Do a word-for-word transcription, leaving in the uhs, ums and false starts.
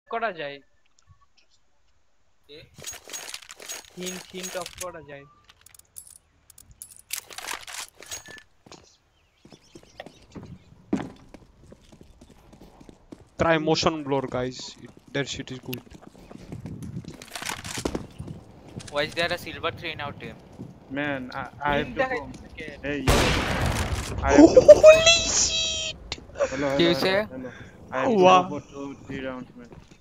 করা যায় hint hint of করা যায় Try motion blur, guys. It, that shit is good. Why is there a silver three in our team? Man, I, I have hint to go. দেখাইতেছে Hey, yo. I have to go. Holy shit! Hello, You hello, say? hello, hello. I have to Wow. go for two, three rounds, man.